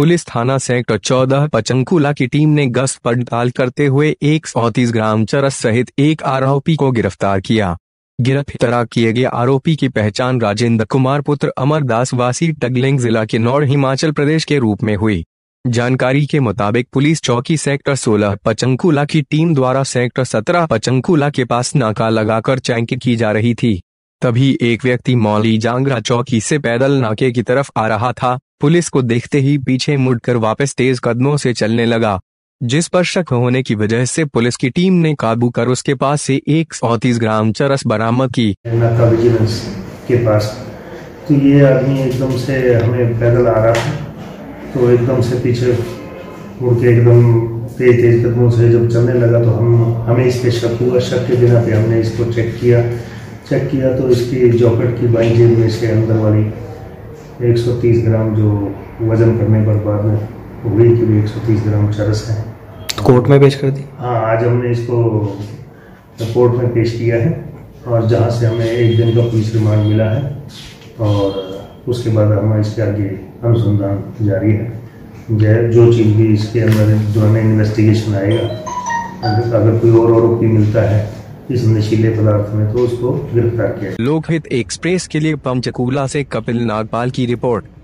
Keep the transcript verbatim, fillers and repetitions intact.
Police थाना sector चौदह पंचकुला की टीम ने गश्त पड़ताल करते हुए एक सौ तीस ग्राम चरस सहित एक आरोपी को गिरफ्तार किया। गिरफ्तार किए गए आरोपी की पहचान राजेंद्र कुमार पुत्र अमरदास वासी टगलिंग जिला के नौर हिमाचल प्रदेश के रूप में हुई। जानकारी के मुताबिक पुलिस चौकी सेक्टर सोलह पंचकुला की टीम द्वारा सेक्टर सत्रह पंचकुला के पास नाका लगाकर चेकिंग की जा रही थी। तभी एक व्यक्ति मौली जांगरा चौकी से पैदल नाके की तरफ आ रहा था। पुलिस को देखते ही पीछे मुड़कर वापस तेज कदमों से चलने लगा, जिस पर शक होने की वजह से पुलिस की टीम ने काबू कर उसके पास से एक सौ तीस ग्राम चरस बरामद की। नाका विजिलेंस के पास तो ये आदमी एकदम से हमें पैदल आ रहा था, तो एकदम से पीछे मुड़ के एकदम तेज तेज कदमों से जब चलने लगा तो हम हमें इस पे शक हुआ। शक के बिना पे हमने इसको चेक किया चेक किया तो इसकी जॉकेट की बाईं जेब में से अंदर वाली एक सौ तीस ग्राम जो वजन करने पर बाद में हुई कि एक सौ तीस ग्राम चरस है। कोर्ट में पेश कर दी। हाँ, आज हमने इसको कोर्ट में पेश किया है और जहाँ से हमें एक दिन का पुलिस रिमांड मिला है और उसके बाद हम इसके आगे अनुसंधान जारी है। जो चीज़ भी इसके अंदर जो हमें इन्वेस्टिगेशन आएगा, अगर कोई और आरोपी मिलता है इस नशीले पदार्थ में तो उसको गिरफ्तार किया। लोकहित एक्सप्रेस के लिए पंचकुला से कपिल नागपाल की रिपोर्ट।